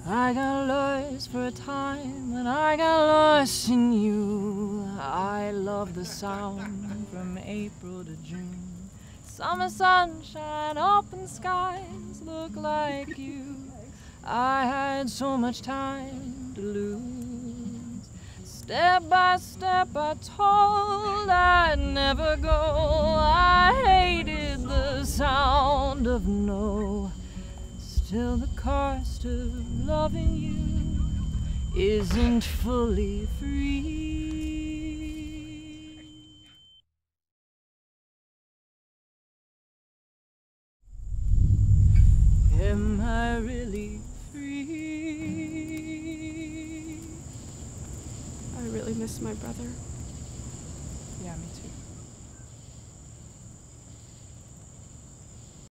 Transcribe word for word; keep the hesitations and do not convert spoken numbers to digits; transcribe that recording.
I got lost for a time when I got lost in you. I love the sound from April to June. Summer sunshine, open skies look like you. I had so much time to lose. Step by step I told I'd never go. I hated the sound of no. Still the cost of loving you isn't fully free. Am I really free? I really miss my brother. Yeah, me too.